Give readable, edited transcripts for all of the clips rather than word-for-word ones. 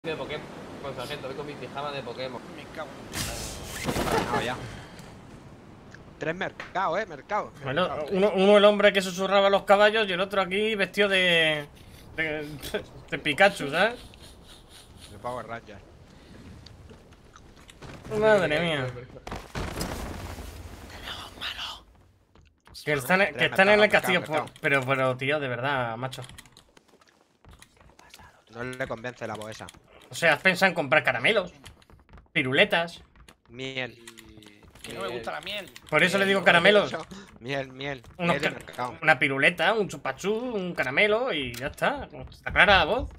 de Pokémon, sargento, voy con mi pijama de Pokémon. Me cago No, ya. 3 mercados, mercado. Uno el hombre que susurraba a los caballos y el otro aquí vestido de Pikachu, ¿sabes? De Power Ranger. Madre mía. Que están en el castillo. Pero, tío, de verdad, macho. No le convence la boesa. O sea, has pensado en comprar caramelos, piruletas. Miel. Que no me gusta la miel. Por eso le digo caramelos. Miel. Miel de mercado. una piruleta, un chupachú, un caramelo y ya está. ¿Está clara la voz?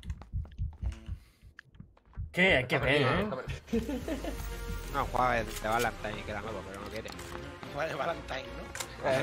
¿Qué? Hay que ver, ¿eh? No, juega de Valentine, que era nuevo, pero no quiere. Juega de Valentine, ¿no?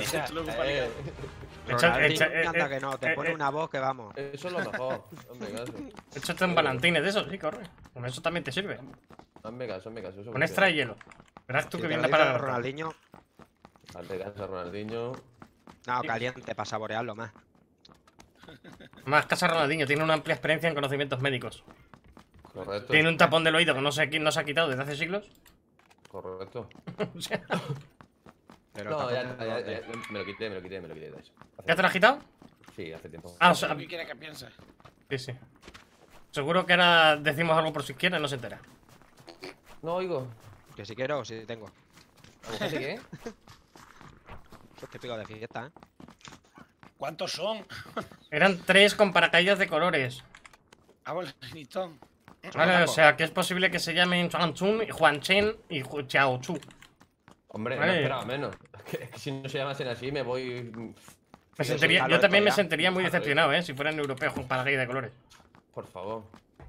Anda que no, te pone una voz que vamos. Eso es lo mejor. Hazme caso. Échate un Valentines de esos, sí, corre. Con eso también te sirve. Hazme caso, hazme caso. Con extra y hielo. Verás tú Si que te viene lo para dice la Ronaldinho. Hazme caso, Ronaldinho. No, caliente, para saborearlo más. Más casa Ronaldinho, tiene una amplia experiencia en conocimientos médicos. Correcto. Tiene un tapón del oído que no se ha quitado desde hace siglos. Correcto. O sea, Pero No, ya, tampoco- me lo quité de eso. ¿ya te lo has quitado? Sí, hace tiempo. Ah, o sea, ¿Qué quiere que piense? sí. Seguro que ahora decimos algo por si quiere y no se entera. No oigo. Que si quiero, si tengo. ¿A mujer sí qué? Eso es típico de fiesta, ¿eh? ¿Cuántos son? Eran 3 con paracaídas de colores. Ah, bueno, Nitón. Vale, o sea, que es posible que se llamen Chuan Chun, Juan Chen y Chao Chu. Hombre, Vale. no esperaba menos. Es que si no se llamasen así, me voy. Yo también me sentiría muy decepcionado, si fueran europeos con paracaídas de colores. Por favor.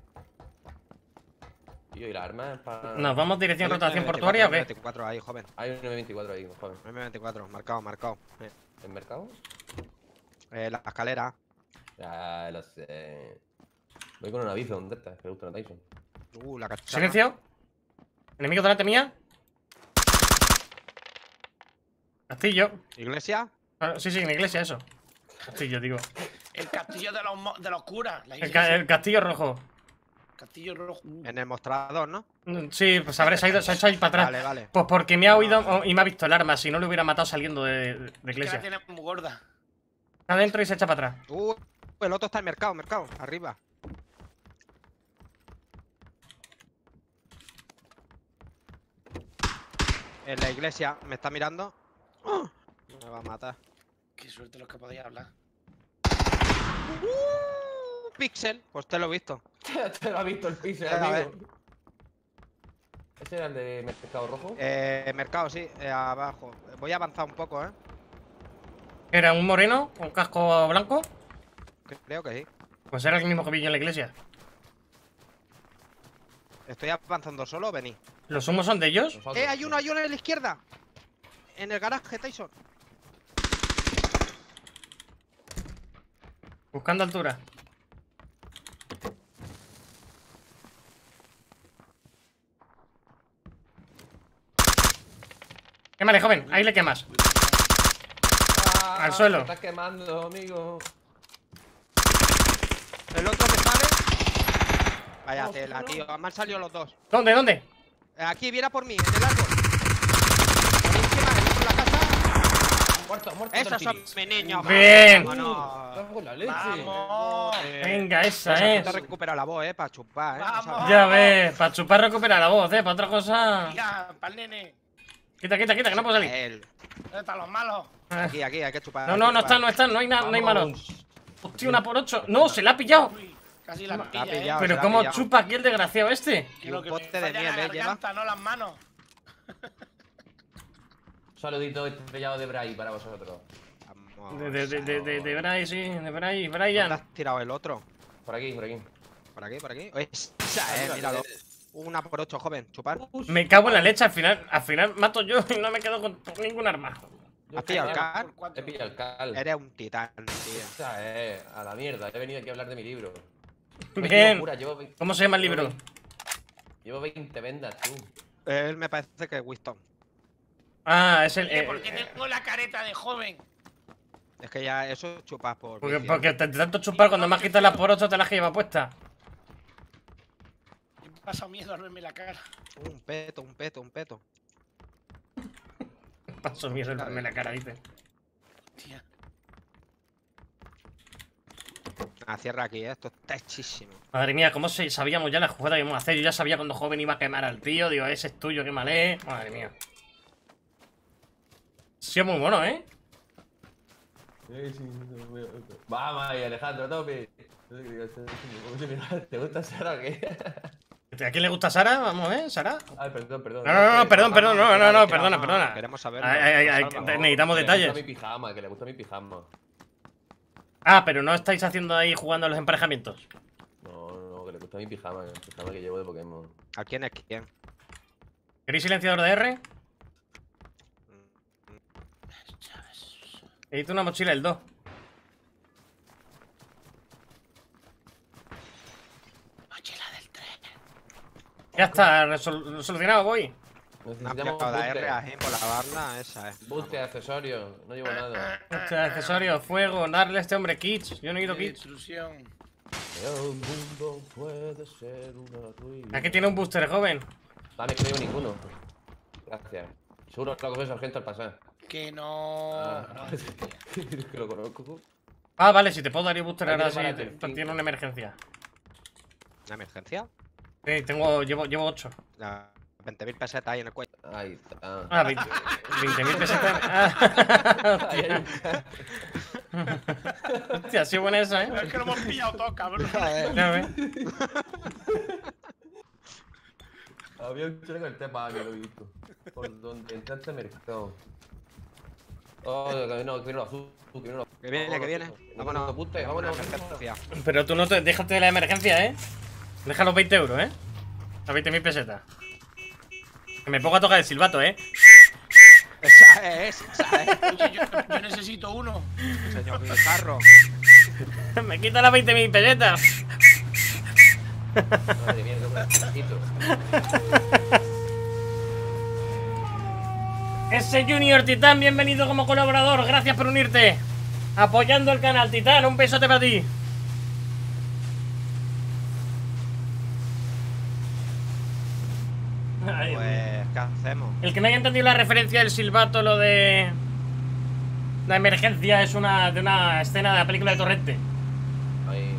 Tío, ¿y la arma? Para... ¿Nos vamos dirección Hay un rotación M24, portuaria o qué? M24 ahí, joven. Hay un M24 ahí, joven. M24, marcado. ¿En mercado? La escalera. Ya lo sé. Voy con una Bison de estas, que me gusta una Tyson. La cacharra. Silencio. Enemigo delante mía. Castillo. Iglesia. Ah, sí, en iglesia, eso. Castillo, digo. El castillo de los curas. La El castillo rojo. castillo rojo. En el mostrador, ¿no? Sí, pues se ha hecho ahí para atrás. Vale. Pues porque me ha oído y me ha visto el arma. Si no, lo hubiera matado saliendo de Es que iglesia. la tiene muy gorda. Está adentro y se echa para atrás. El otro está en mercado, arriba. En la iglesia, me está mirando. ¡Oh! Me va a matar. Qué suerte los que podéis hablar. Pixel, pues te lo he visto. Te lo ha visto el pixel, A ver. amigo. ¿Ese era el de mercado rojo? Mercado, sí, abajo. Voy a avanzar un poco, ¿eh? Era un moreno con casco blanco. Creo que sí. Pues era el mismo que vi yo en la iglesia. Estoy avanzando solo, vení. ¿Los humos son de ellos? Nosotros. Hay uno a la izquierda. En el garaje, Tyson. Buscando altura. Quémale, joven. Ahí le quemas. Al suelo. Se está quemando, amigo. El otro que sale. Vaya tela, tío. Me han salido los dos. ¿Dónde? Aquí, viene por mí, en el árbol. Buenísima, en la casa. Muerto. Esos son Tortiri. mis niños. Bien. Vámonos. Cago en la leche. ¡Vamos! Venga, esa Te es. recupera la voz, para chupar, Vamos. Ya ves, para chupar recupera la voz, para otra cosa. Tía, para el nene. Quita, que no puedo salir. Él. ¿Dónde están los malos? Aquí, hay que chupar. No están, no hay nada, no hay malo. Hostia, una por 8. No, se la ha pillado. Uy, casi la La ha pilla, pillado. Pero se la ha cómo pillado. chupa aquí el desgraciado este. Y Lo un que bote me de falla miel, la lleva. garganta, no las manos. Saludito estrellado de Bray para vosotros. Vamos, De Bray, sí, de Bray, ¿Dónde Brian. has tirado el otro? Por aquí. Por aquí. Esa, míralo. Una por 8, joven. Chupar. Me cago en la leche, al final mato yo y no me quedo con ningún arma. ¿Has pillado el car? Por cuatro. He pillado el cal. Eres un titán, tío. Esa a la mierda. He venido aquí a hablar de mi libro. Bien. Locura, ¿Cómo se llama el libro? Llevo 20 vendas, tú. Él me parece que es Winston. Ah, es el. Oye, ¿por qué tengo la careta de joven? Es que ya eso chupas por. Porque vicio. de tanto chupar, cuando me has quitado la por 8 te la has llevado puesta. pasado miedo al verme la cara. Un peto, un peto, un peto. Paso miedo en verme la cara, dice. Tía. Ah, cierra aquí, esto está hechísimo. Madre mía, cómo sabíamos ya la jugada que íbamos a hacer. Yo ya sabía cuando joven iba a quemar al tío. Digo, ese es tuyo, qué malé. Madre mía. Sí, es muy bueno, ¿eh? Vamos ahí, Alejandro, tope. ¿Te gusta Sara o qué? ¿A quién le gusta Sara? Vamos, Sara. Ay, perdón. No, perdón, perdona. Queremos saber. Necesitamos detalles. Que le gusta mi pijama. Ah, pero no estáis haciendo ahí jugando a los emparejamientos. No, que le gusta mi pijama, el pijama que llevo de Pokémon. ¿A quién es quién? ¿Queréis silenciador de R? Necesito una mochila del 2. Mochila del tren. Ya está, solucionado, voy. Una Necesitamos piada de booster. R a por lavarla, esa es. Booster, accesorios, no llevo nada. Accesorios, fuego, darle a este hombre kits. Yo no he ido kits. Intrusión. El mundo puede ser una ruina. Aquí tiene un booster, joven. Dame que no llevo ninguno. Gracias. Seguro que lo cogió sargento al pasar. Que no. Que lo conozco. Ah, vale, si te puedo dar el booster Ahí ahora tiene sí. para el Tiene cinco. una emergencia. ¿Una emergencia? Sí, llevo 8. La 20.000 pesetas ahí en el cuello. Ahí está. Ah, 20.000 pesetas. Ah. Ahí hay un... Hostia, sí buena esa, ¿eh? Es que lo hemos pillado todo, cabrón. Ya ves. Había un chile con el tema que lo he visto. Por donde entraste mercado. Oh, que viene lo azul. Que viene. Vámonos. Puta, Vámonos a vámonos. emergencia. Pero tú no te déjate de la emergencia, ¿eh? Deja los 20 euros, ¿eh? Las 20.000 pesetas. Que me pongo a tocar el silbato, ¿eh? Esa es. Oye, yo necesito uno. Señor Bizarro. Me quita las 20.000 pesetas. Madre mía, qué bonito. Ese Junior Titán, bienvenido como colaborador. Gracias por unirte. Apoyando el canal, Titán. Un besote para ti. Ay, Pues, ¿qué hacemos? el que no haya entendido la referencia del silbato, lo de la emergencia, es de una escena de la película de Torrente. Ahí.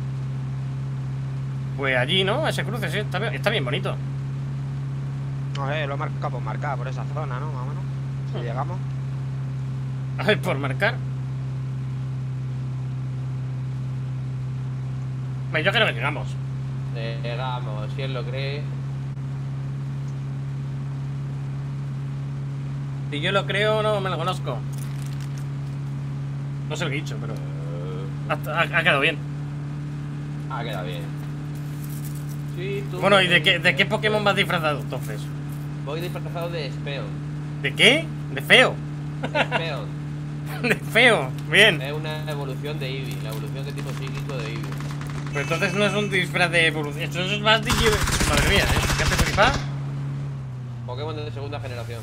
Pues allí, ¿no? Ese cruce, sí, está bien bonito. No, lo he marcado por marcar, por esa zona, ¿no? Más o menos. Si llegamos. A ver, por marcar. Pues yo creo que llegamos. Llegamos, si él lo cree. Si yo lo creo, no me lo conozco. No sé lo que he dicho, pero ha quedado bien. Ah, queda bien. Sí, tú. Bueno, ¿y de qué Pokémon vas disfrazado, entonces? Voy disfrazado de Speon. ¿De qué? ¿De feo? Speon. De feo, bien. Es una evolución de Eevee, la evolución de tipo psíquico de Eevee. Pero entonces no es un disfraz de evolución. Esto es más Digi... Madre mía, ¿eh? ¿Qué hace flipar? Pokémon de segunda generación.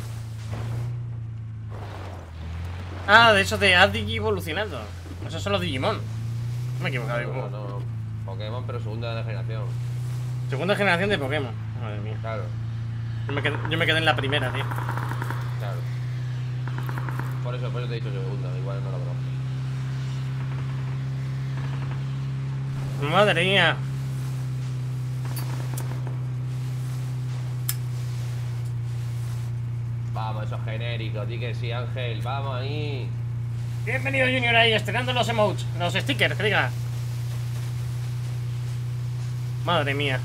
Ah, de eso de has Digi evolucionando. Esos son los Digimon. No me he equivocado. No. Pokémon, pero segunda generación. Segunda generación de Pokémon. Madre mía. Claro, Yo me quedé en la primera, tío. claro. Por eso te he dicho segunda, igual no la conozco. Madre mía. Vamos, esos genéricos, di que sí, Ángel, vamos ahí. Bienvenido Junior ahí, estrenando los emotes, los stickers, que diga. Madre mía.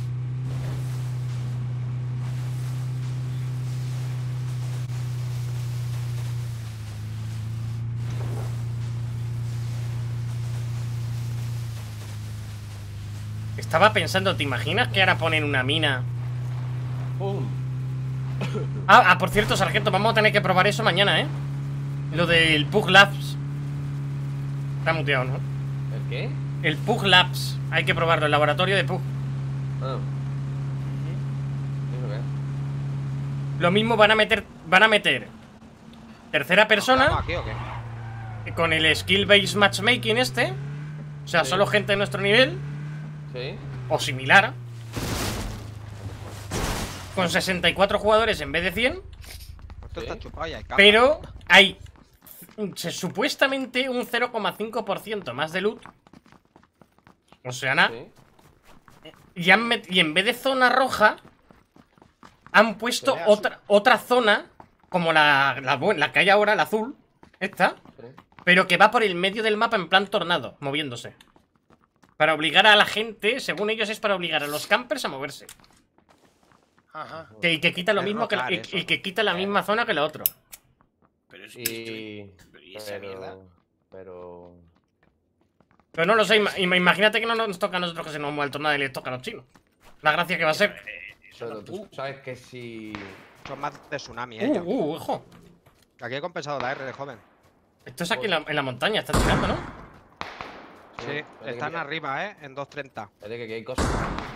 Estaba pensando, ¿te imaginas que ahora ponen una mina? ¡Pum! Por cierto, sargento, vamos a tener que probar eso mañana, ¿eh? Lo del Pug Labs. Está muteado, ¿no? ¿El qué? El Pug Labs. Hay que probarlo, el laboratorio de Pug. Ah. ¿Eso qué? Lo mismo van a meter tercera persona ¿Estamos aquí o qué? con el Skill Based Matchmaking este. O sea, Sí. solo gente de nuestro nivel ¿Sí? o similar. con 64 jugadores en vez de 100. Esto está chupado y hay caja. Pero hay supuestamente un 0,5% más de loot. O sea, nada. Sí. Y en vez de zona roja, han puesto otra zona, como la que hay ahora, la azul, esta, Sí. pero que va por el medio del mapa en plan tornado, moviéndose. Para obligar a la gente, según ellos, es para obligar a los campers a moverse. Ajá. Y que quita lo Es mismo que rotar y eso. que quita la misma zona que la otra. Pero es Y... ¿y esa mierda? Pero... Pero no lo sé, imagínate que no nos toca a nosotros que se nos mueva el tornado y les toca a los chinos. La gracia que va a ser. Pero tú sabes que si... Son más de tsunami, ellos. Ojo. Aquí he compensado la R, joven. Esto es aquí en la montaña, está tirando, ¿no? Sí, están arriba, en 230. Espérate que aquí hay cosas.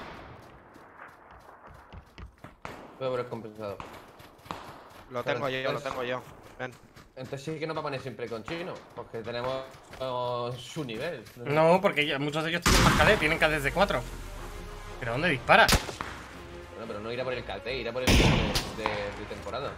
Voy a por el compensador. Lo tengo yo. Ven. Entonces sí que no va a poner siempre con chino, porque tenemos su nivel. No, porque muchos de ellos tienen más KD, tienen KD de 4. ¿Pero dónde dispara? Bueno, pero no irá por el KT, irá por el de temporada.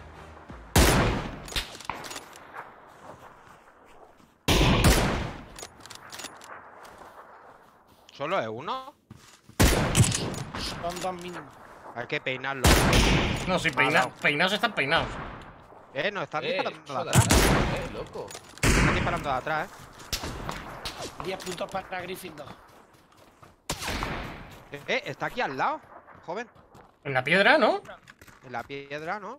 ¿Solo es uno? Son dos mínimos. Hay que peinarlo. No, sí, peinados están peinados. Nos están disparando eso de de atrás. loco. Están disparando de atrás, 10 puntos para Gryffindor. Está aquí al lado, joven. En la piedra, ¿no? En la piedra, ¿no?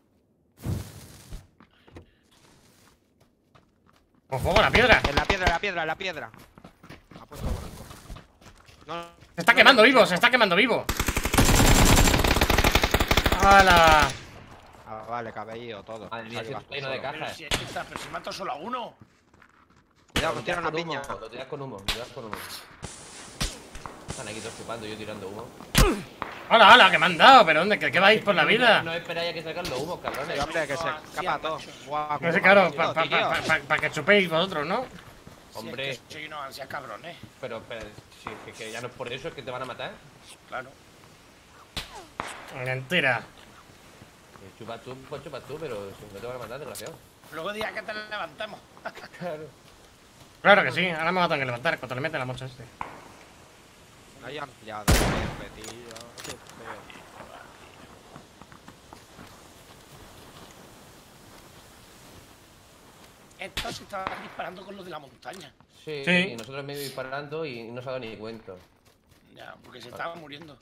Con fuego la piedra. En la piedra. Ha puesto blanco. No, Se está quemando vivo, se está quemando vivo. ¡Hala! Ah, vale, cabello, todo. Madre mía, Se ha si llevado está lleno de solo. Pero cajas. si está, pero si mato solo a uno. Cuidado, que tira una Lo piña. tiras con humo, lo tiras con humo. Están aquí todos chupando, yo tirando humo. ¡Hala, hala! ¿Qué me han dado? ¿Pero dónde? ¿Qué vais por la vida? No esperáis a que salgan los humos, cabrones. Sí, hombre, que se escapa todo. Guau, No sé, cómo claro, va, tío. para que chupéis vosotros, ¿no? Hombre. Si es que soy unos ansias cabrones. Pero, si es que ya no es por eso, es que te van a matar. Claro. Mentira. Chupa tú, pues chupa tú, pero si no te van a matar, desgraciado. Luego diga que te levantamos. Claro. Claro que sí, ahora me va a tener que levantar cuando le mete la mocha este. No hay ampliado, tío. Qué feo. Estos se estaban disparando con los de la montaña. Sí, Sí. y nosotros medio disparando y no se ha dado ni cuenta. Ya, porque se estaban muriendo.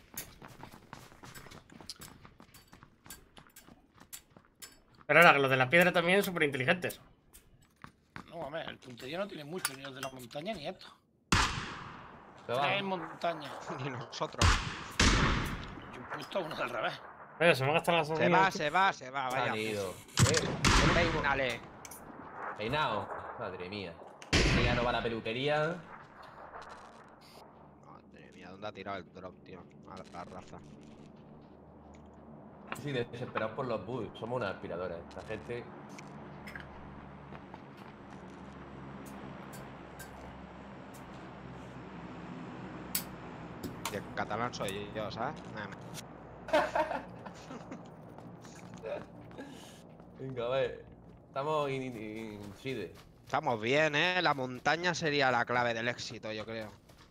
Pero ahora, los de la piedra también súper inteligentes. No, a ver, el puntería no tiene mucho, ni los de la montaña ni esto. Pero Tres vamos. en montaña. Ni nosotros. Yo he puesto uno del revés. Oye, se me ha gastado la Se gasolina. va, se va, Se vaya. han ido. Peínale. Peinado. Madre mía. Que ya no va a la peluquería. Madre mía, ¿dónde ha tirado el drop, tío? A la raza. Sí, desesperados por los bugs. Somos unas aspiradoras. La gente. Y el catalán soy yo, ¿sabes? Venga, a ver. Estamos in Side. Estamos bien, ¿eh? La montaña sería la clave del éxito, yo creo.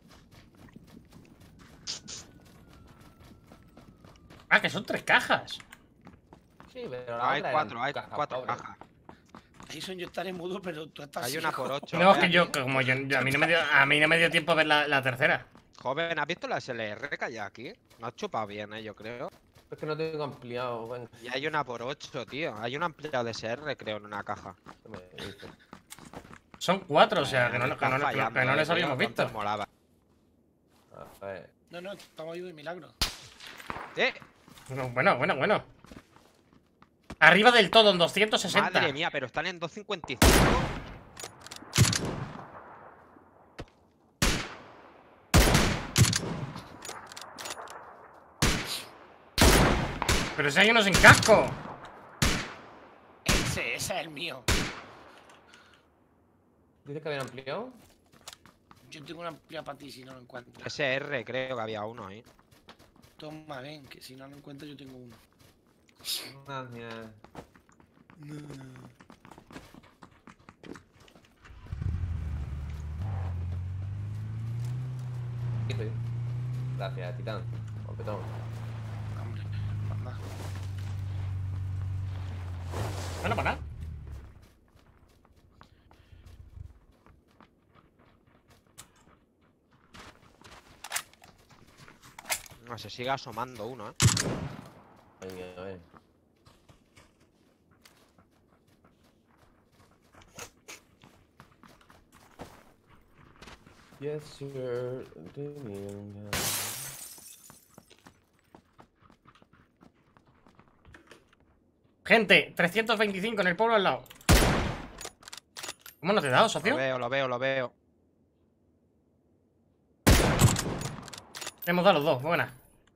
Ah, que son 3 cajas. Sí, pero la Hay otra cuatro, eran hay cajas 4 pobres. cajas. Jason, yo estaré mudo, pero tú estás Hay una ciego. por 8. No, es que yo, como yo, a mí no me dio tiempo a ver la tercera. Joven, ¿has visto la SLR que hay aquí? No has chupado bien, yo creo. Es que no tengo ampliado. Bueno, Y hay una por 8, tío. Hay un ampliado de SR, creo, en una caja. ¿qué me dices? Son 4, o sea, que no Están fallando, les tío, habíamos ¿cuánto visto. molaba? A ver. No, estamos ahí de milagro. No, bueno. Arriba del todo, en 260. Madre mía, pero están en 255. Pero si hay uno sin casco. Ese es el mío. ¿Dices que habían ampliado? Yo tengo una amplia para ti si no lo encuentro. SR, creo que había uno ahí. Toma, ven, que si no lo encuentro yo tengo uno. Gracias. No. Gracias, Titán. Completón. Hombre, anda. Bueno, para nada. No, se sigue asomando uno, Venga, a ver. Yes, sir. Gente, 325 en el pueblo al lado. ¿Cómo no te he dado, socio? Lo veo. Hemos dado los dos, buena.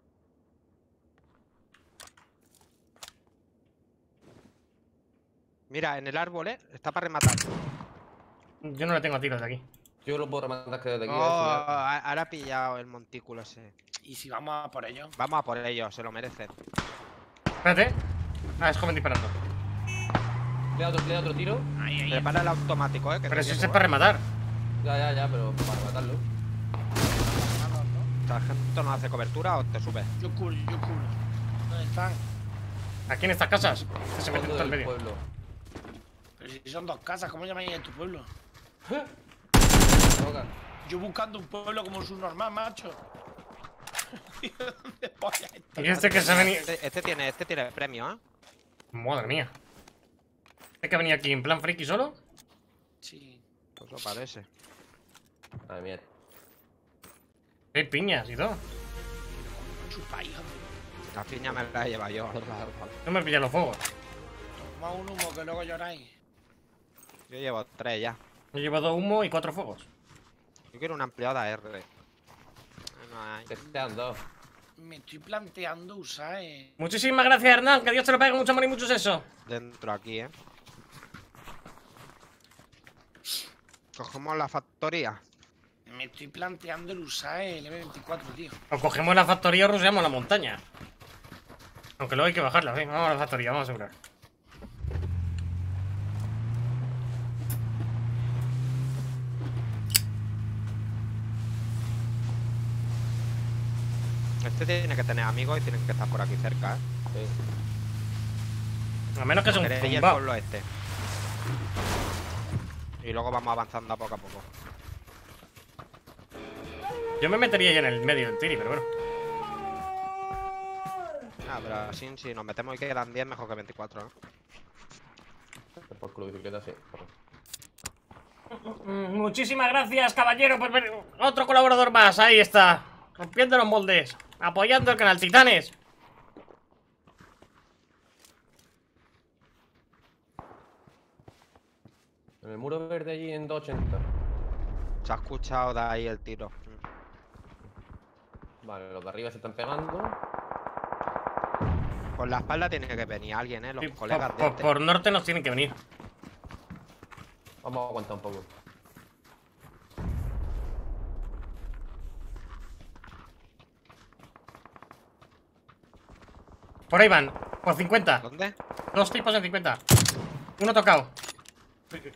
Mira, en el árbol, está para rematar. Yo no le tengo a tiros de aquí. Yo lo puedo rematar que desde aquí. Oh, ahora ha pillado el montículo ese. ¿Y si vamos a por ellos? Vamos a por ellos, se lo merecen. Espérate. Ah, es joven disparando. Le da otro tiro. Ahí. Prepara el automático, que Pero te si llevo, ese es para rematar. Ya, pero para matarlo. ¿El sargento no hace cobertura o te sube? Yo cubro. ¿Dónde están? Aquí en estas casas. Que se meten Fondo todo el del medio. pueblo. Pero si son dos casas, ¿cómo llamáis en tu pueblo? Toca. Yo buscando un pueblo como subnormal, macho. ¿Dónde polla está? Y este que se ha venido. Este tiene premio, ¿eh? Madre mía. ¿Este que ha venido aquí en plan friki solo? Sí. Pues eso parece. Madre mía. Hay piñas y todo. Chupa, hijo. La piña me la he llevado yo. No me pillan los fuegos. Toma un humo que luego lloráis. Yo llevo 3 ya. He llevado humo y 4 fuegos. Yo quiero una ampliada R. No hay. Te quedan dos. Me estoy planteando usar. Muchísimas gracias, Hernán. Que Dios te lo pague. Mucho amor y mucho eso. Dentro aquí, Cogemos la factoría. Me estoy planteando el usar el M24, tío. O cogemos la factoría o ruseamos la montaña. Aunque luego hay que bajarla. Venga, vamos a la factoría. Vamos a asegurar. Este tiene que tener amigos y tienen que estar por aquí cerca, Sí. A menos que sea un Queréis el zumbao. pueblo este. Y luego vamos avanzando a poco a poco. Yo me metería ya en el medio del tiri, pero bueno. Ah, pero así si nos metemos y quedan 10 mejor que 24, ¿no? Por culo de bicicleta, sí. Muchísimas gracias, caballero, por ver otro colaborador más. Ahí está. Rompiendo los moldes. Apoyando el canal Titanes. En el muro verde allí en 280. Se ha escuchado de ahí el tiro. Vale, los de arriba se están pegando. Por la espalda tiene que venir alguien, los Sí, colegas de por, este. por norte nos tienen que venir. Vamos a aguantar un poco. Por ahí van. Por 50. ¿Dónde? 2 tipos en 50. Uno tocado. Pero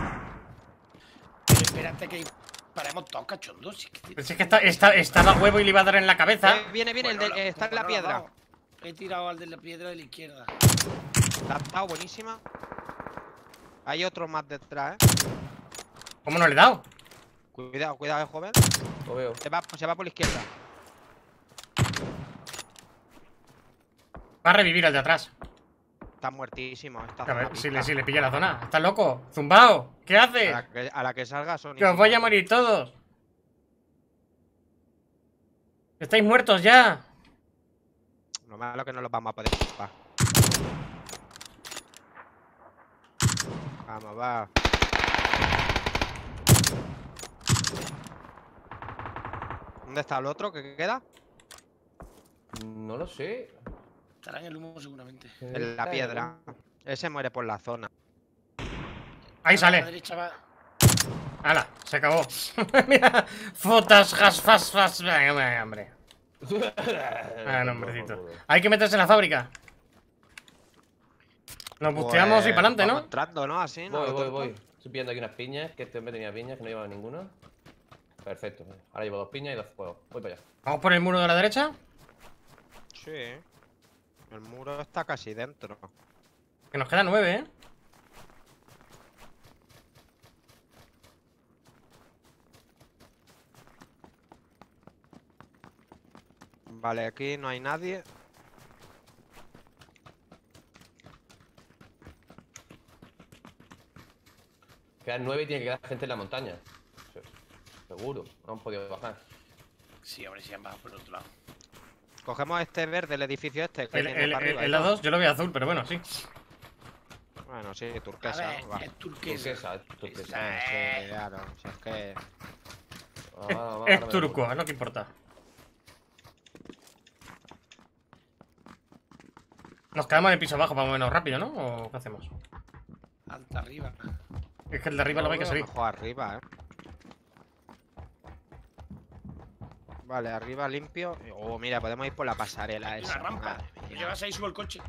espérate que paremos todos cachondos. Si es que estaba huevo y le iba a dar en la cabeza. Viene, el de, está en la piedra. He tirado al de la piedra de la izquierda. La ha dado buenísima. Hay otro más detrás, ¿Cómo no le he dado? Cuidado, joven. Lo veo. Se va por la izquierda. Va a revivir al de atrás. Está muertísimo. Está A ver, zona si le pilla la zona. ¿Estás loco? ¡Zumbao! ¿Qué hace? a la que salga son. Que os voy a morir todos. Estáis muertos ya. Lo malo es que no los vamos a poder chupar. Vamos, va. ¿Dónde está el otro que queda? No lo sé. Estará en el humo seguramente. En la piedra. Ese muere por la zona. Ahí A la sale. derecha va. ¡Hala! Se acabó. Mira. Fotas, gas, fas, fas. Venga, hombre. Ah, no, hombrecito. Hay que meterse en la fábrica. Nos busteamos y para adelante, vamos ¿no? entrando, ¿no? Así, ¿no? Voy. Estoy pillando aquí unas piñas, que este hombre tenía piñas, que no llevaba ninguna. Perfecto. Ahora llevo 2 piñas y 2 fuegos. Voy para allá. Vamos por el muro de la derecha. Sí. El muro está casi dentro. Que nos quedan 9, ¿eh? Vale, aquí no hay nadie. Quedan 9 y tiene que quedar gente en la montaña. Seguro. No han podido bajar. Sí, hombre, si han bajado por el otro lado. Cogemos este verde, el edificio este. Que tiene para arriba, El A2 yo lo veo azul, pero bueno, sí. Bueno, sí, A turquesa. ver, Va. es turquesa. Turquesa. Ah, sí, claro. Si es que... Es turco, es lo que importa. Nos quedamos en el piso abajo para movernos rápido, ¿no? ¿O qué hacemos? Alta arriba. Es que el de arriba lo hay que salir. Mejor arriba, Vale, arriba limpio. Oh, mira, podemos ir por la pasarela Hay una esa. rampa. Madre mía. ¿Qué vas ahí? Subo el coche.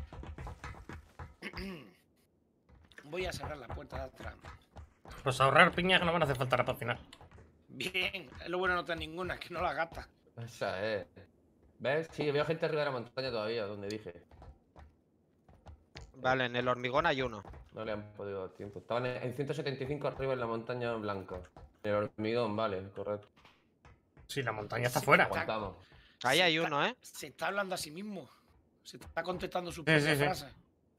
Voy a cerrar la puerta de atrás. Pues ahorrar piñas que no van a hacer falta para cocinar. Bien, es lo bueno de no tener ninguna, que no la gasta. Esa es. ¿Ves? Sí, veo gente arriba de la montaña todavía, donde dije. Vale, en el hormigón hay uno. No le han podido dar tiempo. Estaban en 175 arriba en la montaña blanca. En el hormigón, vale, correcto. Sí, la montaña está fuera. Aguantamos. Ahí hay uno, Se está hablando a sí mismo. Se está contestando su Sí, propia sí, sí. frase.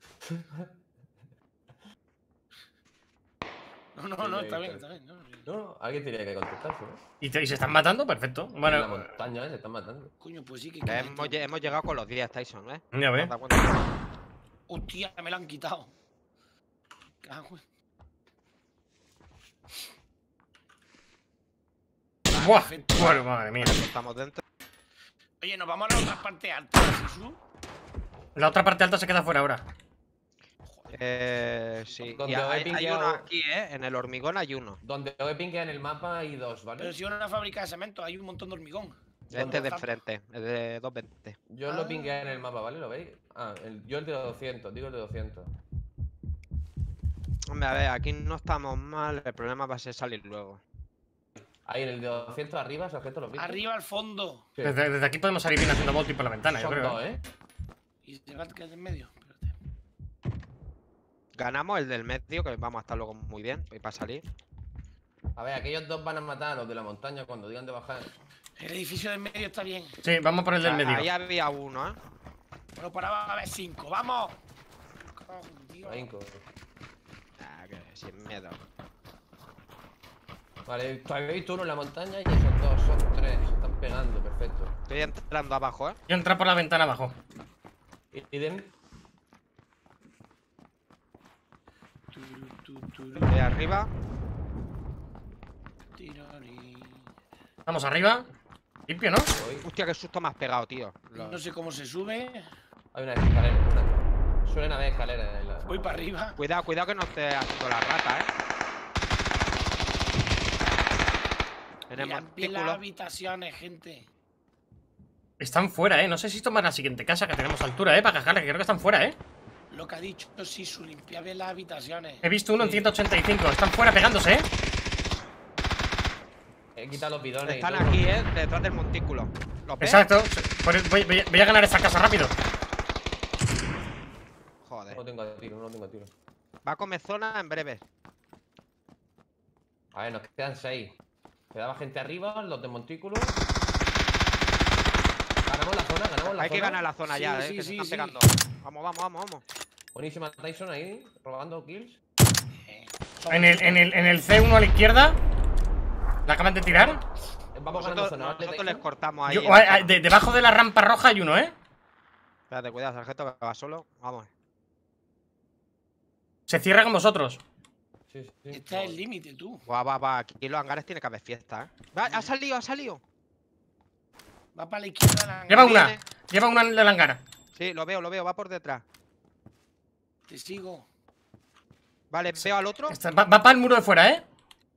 No, está bien, está bien. No, alguien tenía que contestarse, ¿no? ¿Y se están matando? Perfecto. En la Bueno, montaña, se están matando. Coño, pues sí que... Hemos llegado con los 10, Tyson, ¿ves? ya ves. ¿Te das cuenta? Hostia, me la han quitado. Cago en- ¡Buah! perfecto. Bueno, madre mía. Estamos dentro. Oye, nos vamos a la otra parte alta, Sisu. La otra parte alta se queda fuera ahora. Sí. Donde Y os he hay pingueado- uno aquí, En el hormigón hay uno. Donde os he pingueado en el mapa hay 2, ¿vale? Pero si es una fábrica de cemento, hay un montón de hormigón. Este de enfrente, el de 220. Yo lo pingué en el mapa, ¿vale? ¿Lo veis? Ah, yo el de 200, digo el de 200. Hombre, a ver, aquí no estamos mal. El problema va a ser salir luego. Ahí en el de 200 arriba, sargento, ¿lo viste? Arriba al fondo. Sí. Desde aquí podemos salir bien haciendo volti por la ventana, yo Son creo. 2, ¿eh? Y se va a quedar en medio. Espérate. Ganamos el del medio, que vamos a estar luego muy bien. Y para salir. A ver, aquellos 2 van a matar a los de la montaña cuando digan de bajar. El edificio del medio está bien. Sí, vamos por el del Ahí medio. había uno, Pero para abajo va a haber 5. ¡Vamos! Cago en Dios. Ahínco. Ah, que sin miedo. Vale, habéis visto uno en la montaña y esos 2, son 3. Se están pegando, perfecto. Estoy entrando abajo, Yo entré por la ventana abajo. Iden, De arriba. Tironi. Vamos arriba. Limpio, ¿no? voy. Hostia, qué susto me has pegado, tío. No sé cómo se sube. Hay una escalera. Suelen haber escaleras en la... Voy para arriba. Cuidado, cuidado que no esté haciendo la rata, En el Mirad bien las montículo. habitaciones, gente. Están fuera, No sé si tomar la siguiente casa que tenemos altura, para cajarle, que creo que están fuera, Lo que ha dicho Sisu, limpia bien las habitaciones. He visto uno en 185. Están fuera pegándose, He quitado los bidones Están y todo. aquí, detrás del montículo. ¿Los ves? Exacto. Voy a ganar esta casa rápido. Joder. No tengo tiro, no tengo tiro. Va a comer zona en breve. A ver, nos quedan 6. Quedaba gente arriba, los de montículo. Ganamos la zona, ganamos la Hay zona. que ganar la zona Sí, ya, sí, que se sí, están sí. pegando. Vamos, vamos, vamos, vamos. Buenísima Tyson ahí, robando kills. En el C1 a la izquierda. La acaban de tirar. Vamos ganando Nosotros, zona, ¿vale, nosotros les Tyson? cortamos ahí. Debajo de la rampa roja hay uno, Espérate, cuidado, sargento, que va solo. Vamos. Se cierra con vosotros. Sí, sí. Este es el límite, tú. Va. Aquí en los hangares tiene que haber fiesta, Va, ha salido, ha salido. Va para la izquierda. Lleva Viene. una. Lleva una en la langara. Sí, lo veo, va por detrás. Te sigo. Vale, veo al otro. Va para el muro de fuera,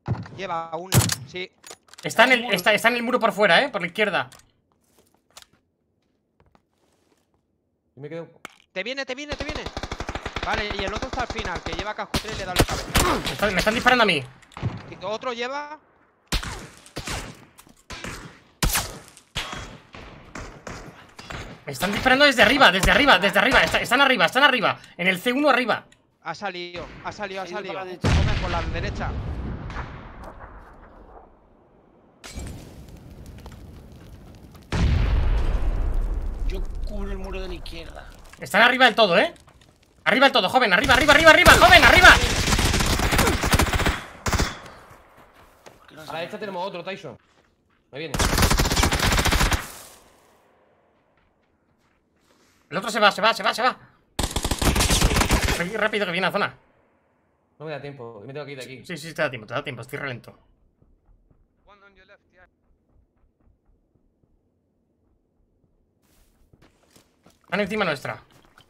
Lleva una. Sí. Está en el muro por fuera, por la izquierda. Yo me quedo. Te viene. Vale, y el otro está al final, que lleva casco 3 y le da la cabeza. Me están disparando a mí. Y otro lleva. Me están disparando desde arriba. Están arriba. En el C1 arriba. Ha salido. por la derecha. Come por la derecha. Yo cubro el muro de la izquierda. Están arriba del todo, ¿eh? Arriba del todo, joven. Arriba, joven, arriba. Que no A se la ve. derecha tenemos otro, Tyson. Me viene. El otro se va. Rápido que viene a la zona. No me da tiempo. Me tengo que ir de aquí. Sí, te da tiempo, estoy relento. Están encima nuestra.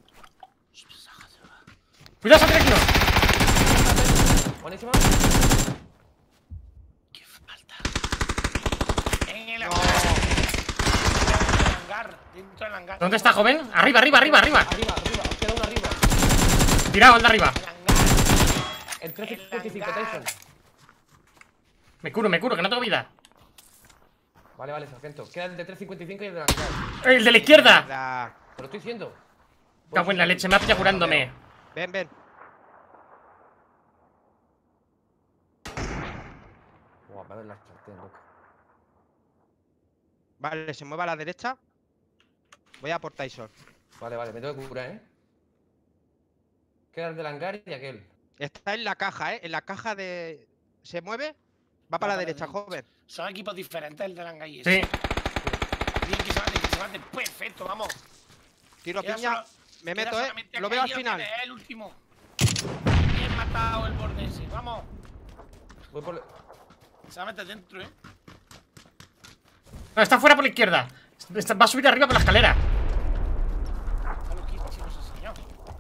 ¡Cuidado, Satrekino! Buenísima. ¡Qué falta! En el No. hangar. Dentro del hangar. ¿Dónde está, joven? Arriba. Arriba. Os queda uno arriba. Tirado, el de arriba. El hangar. El 355, El hangar. Tyson. Me curo, que no tengo vida. Vale, sargento. Queda el de 355 y el de la hangar. El de la izquierda. La... Te lo estoy diciendo. Cago en la leche, me ha pillado curándome. Ven. Buah, me da la sartén, loco. Vale, se mueve a la derecha. Voy a por Tyson. Vale, me tengo que curar, ¿eh? Queda el del hangar y aquel. Está en la caja, ¿eh? En la caja de... ¿Se mueve? Va para la derecha, joven. Son equipos diferentes el del hangar y Sí. ese. Bien, que se maten. Perfecto, vamos. Tiro Queda piña. solo- Me queda meto, ¿eh? solamente Lo veo al aquello, final. que es el último. Bien matado el borde ese. Vamos. Voy por. Se va a meter dentro, ¿eh? No, está fuera por la izquierda. Va a subir arriba por la escalera. A los kits, si nos enseñó.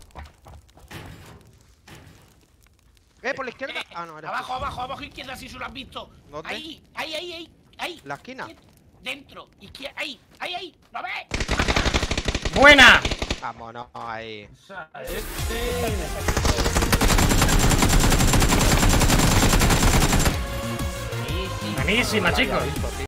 Por la izquierda. Ah, no, era. Abajo, izquierda, si se lo has visto. ¿Dónde? Ahí. La esquina. Dentro, izquierda, ahí. ¿Lo ves? ¡Buena! Vámonos ahí. Buenísima, chicos.